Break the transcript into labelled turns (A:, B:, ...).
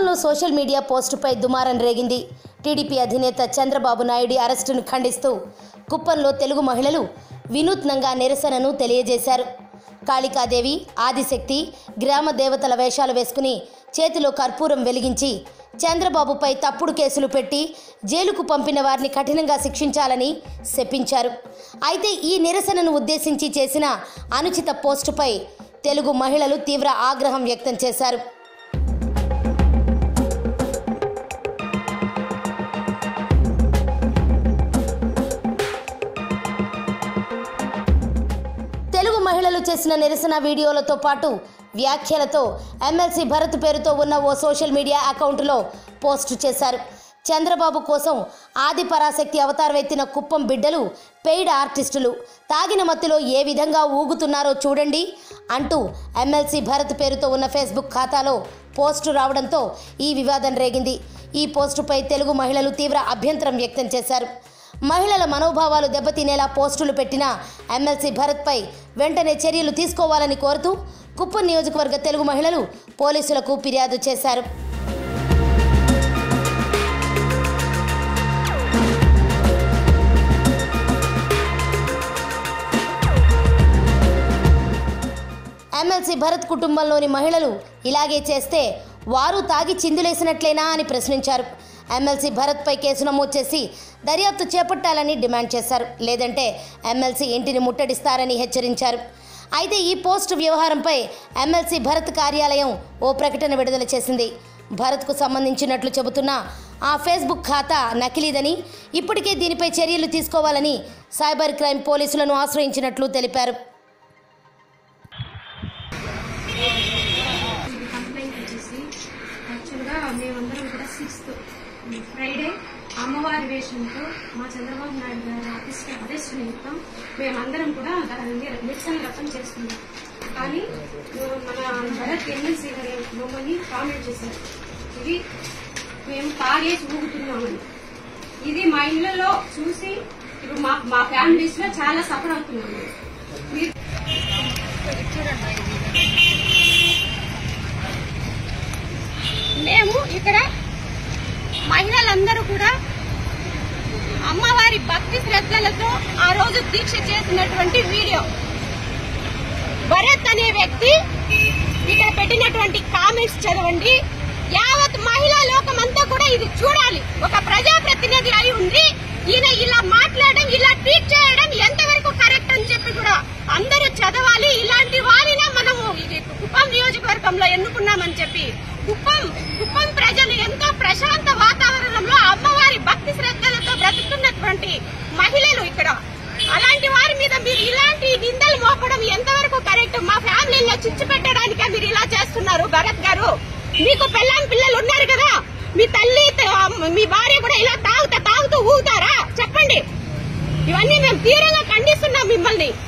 A: కుప్పంలో social media పోస్టుపై దుమారం రేగింది. టీడీపీ అధినేత చంద్రబాబు నాయుడు అరెస్టును ఖండిస్తూ కుప్పంలో తెలుగు మహిళలు వినూత్నంగా నిరసనను తెలియజేశారు. కాళికాదేవి, ఆదిశక్తి, గ్రామ దేవతల వేషాలు వేసుకుని చేతిలో కర్పూరం వెలిగించి చంద్రబాబుపై తప్పుడు కేసులు పెట్టి జైలుకు పంపిన వారిని కఠినంగా శిక్షించాలని శపించారు. అయితే ఈ నిరసనను ఉద్దేశించి చేసిన అనుచిత పోస్టుపై తెలుగు మహిళలు తీవ్ర ఆగ్రహం వ్యక్తం చేశారు. తెలుగు మహిళలు చేసిన నిరసన వీడియోలతో పాటు వ్యాఖ్యలతో ఎమ్మెల్సీ భరత్ పేరుతో ఉన్న ఓ సోషల్ మీడియా అకౌంట్లో పోస్టు చేశారు. చంద్రబాబు కోసం ఆది పరాశక్తి అవతారమెత్తిన కుప్పం బిడ్డలు, పెయిడ్ ఆర్టిస్టులు తాగిన మత్తులో ఏ విధంగా ఊగుతున్నారో చూడండి అంటూ ఎమ్మెల్సీ భరత్ పేరుతో ఉన్న ఫేస్బుక్ ఖాతాలో పోస్టు రావడంతో ఈ వివాదం రేగింది. ఈ పోస్టుపై తెలుగు మహిళలు తీవ్ర అభ్యంతరం వ్యక్తం చేశారు. మహిళల మనోభావాలు దెబ్బతినేలా పోస్టులు పెట్టిన ఎమ్మెల్సీ భరత్పై వెంటనే చర్యలు తీసుకోవాలని కోరుతూ కుప్పం నియోజకవర్గ తెలుగు మహిళలు పోలీసులకు ఫిర్యాదు చేశారు. ఎమ్మెల్సీ భరత్ కుటుంబంలోని మహిళలు ఇలాగే చేస్తే వారు తాగి చిందులేసినట్లేనా అని ప్రశ్నించారు. ఎమ్మెల్సీ భరత్పై కేసు నమోదు చేసి దర్యాప్తు చేపట్టాలని డిమాండ్ చేశారు. లేదంటే ఎమ్మెల్సీ ఇంటిని ముట్టడిస్తారని హెచ్చరించారు. అయితే ఈ పోస్టు వ్యవహారంపై ఎమ్మెల్సీ భరత్ కార్యాలయం ఓ ప్రకటన విడుదల చేసింది. భరత్కు సంబంధించినట్లు చెబుతున్న ఆ ఫేస్బుక్ ఖాతా నకిలీదని, ఇప్పటికే దీనిపై చర్యలు తీసుకోవాలని సైబర్ క్రైమ్ పోలీసులను ఆశ్రయించినట్లు తెలిపారు.
B: ఫ్రైడే అమ్మవారి వేషంతో మా చంద్రబాబు నాయుడు గారి అరెస్ట్ నిమిత్తం మేమందరం కూడా నిరసన వ్యక్తం చేస్తున్నాం. కానీ మన భరత్ ఎమ్మెల్సీ గారు మమ్మల్ని కామెంట్ చేశారు, ఇది మేము తాగేసి ఊగుతున్నామని. ఇది మా ఇళ్లలో చూసి ఇప్పుడు మా ఫ్యామిలీస్ లో చాలా సఫర్ అవుతున్నాము. మేము ఇక్కడ మహిళలందరూ కూడా అమ్మవారి భక్తి శ్రద్ధలతో ఆ రోజు దీక్ష చేసినటువంటి వీడియో. భరత్ అనే వ్యక్తి ఇక్కడ పెట్టినటువంటి కామెంట్స్ చదవండి. యావత్ మహిళా లోకమంతా కూడా ఇది చూడాలి. ఒక ప్రజాప్రతినిధి అయి ఉండి ఈయన ఇలా మాట్లాడడం, ఇలా ట్వీట్ చేయడం ఎంతవరకు కరెక్ట్ అని చెప్పి కూడా అందరూ చదవాలి. ఇలాంటి వారినే మనము ఇది కుప్పం నియోజకవర్గంలో ఎన్నుకున్నామని చెప్పి కుప్పం ప్రజలు ఎంతో ప్రశాంత వాతావరణంలో అమ్మవారి భక్తి శ్రద్ధలతో బ్రతుకుతున్నటువంటి మహిళలు ఇక్కడ. అలాంటి వారి మీద మీరు ఇలాంటి నిందలు మోపడం ఎంతవరకు కరెక్ట్? మా ఫ్యామిలీలో చిచ్చు పెట్టడానికే మీరు ఇలా చేస్తున్నారు. భరత్ గారు, మీకు పిల్లలు ఉన్నారు కదా, మీ తల్లి మీ భార్య కూడా ఇలా తాగుతూ ఊగుతారా? చెప్పండి. ఇవన్నీ మేము తీవ్రంగా ఖండిస్తున్నాం మిమ్మల్ని.